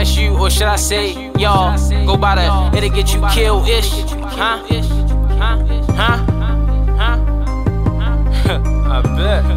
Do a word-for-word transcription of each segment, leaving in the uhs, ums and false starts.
That's you, or should I say, y'all, go by the, it'll get you killed-ish, huh? Huh? Huh? Huh? I bet.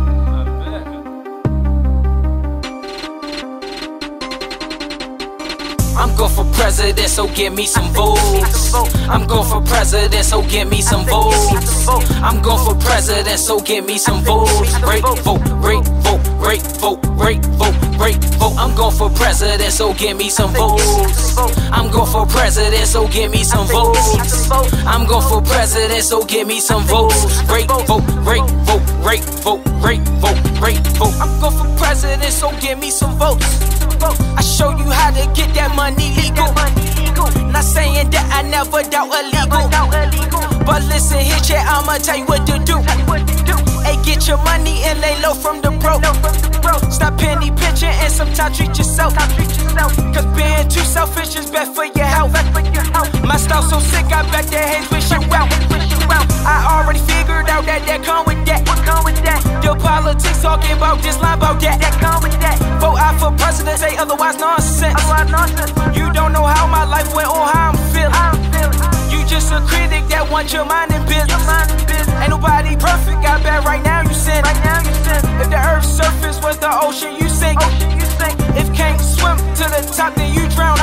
I'm going for president, so give me some votes. I'm going for president, so give me some votes. I'm going for president, so give me some votes. Great vote, great vote, great vote, great vote, great vote. I'm going for president, so give me some votes. I'm going for president, so give me some votes. I'm going for president, so give me some votes. Great vote, great vote, great vote, great vote, great vote. I'm going for president, so give me some votes. I show you how to get that money legal. Not saying that I never doubt illegal, but listen here, chat, I'ma tell you what to do. Hey, get your money and lay low from the broke. Stop penny pinching and sometimes treat yourself. Cause being too selfish is bad for your health. My style so sick, I bet that hate wish you well. I already figured out that that come with that. Your politics talking about this line about that. Vote out for president, say otherwise nonsense. You don't know how my life went or how I'm feeling. You just a critic that wants your mind in business. Ain't nobody perfect, I bet right now you sin. If the earth's surface was the ocean, you sink. If can't swim to the top, then you drown.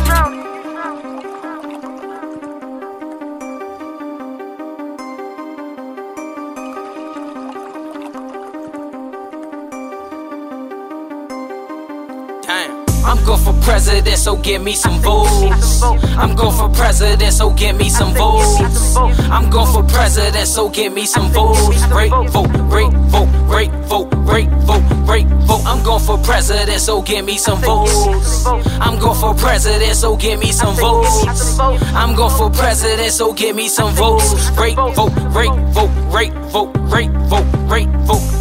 I'm going for president, so give me some votes. I'm going for president, so give me some votes. I'm going for president, so give me some votes. Great vote, great vote, great vote, great vote, great vote. I'm going for president, so give me some votes. I'm going for president, so give me some votes. I'm going for president, so give me some votes. Great vote, great vote, great vote, great vote, great vote.